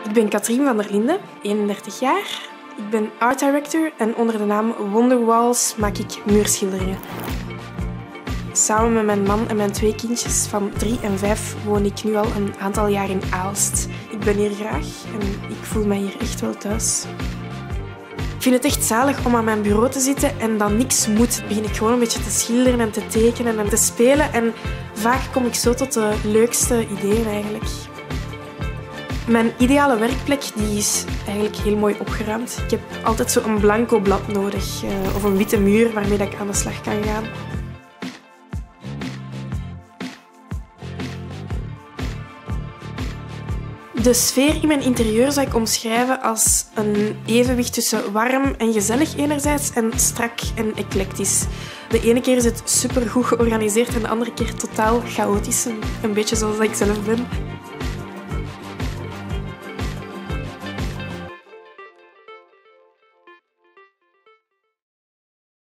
Ik ben Katrien van der Linden, 31 jaar. Ik ben art director en onder de naam Wonderwalls maak ik muurschilderingen. Samen met mijn man en mijn 2 kindjes van 3 en 5 woon ik nu al een aantal jaar in Aalst. Ik ben hier graag en ik voel mij hier echt wel thuis. Ik vind het echt zalig om aan mijn bureau te zitten en dan niks moet. Begin ik gewoon een beetje te schilderen en te tekenen en te spelen. En vaak kom ik zo tot de leukste ideeën eigenlijk. Mijn ideale werkplek die is eigenlijk heel mooi opgeruimd. Ik heb altijd zo'n blanco blad nodig of een witte muur waarmee ik aan de slag kan gaan. De sfeer in mijn interieur zou ik omschrijven als een evenwicht tussen warm en gezellig enerzijds en strak en eclectisch. De ene keer is het supergoed georganiseerd en de andere keer totaal chaotisch. Een beetje zoals ik zelf ben.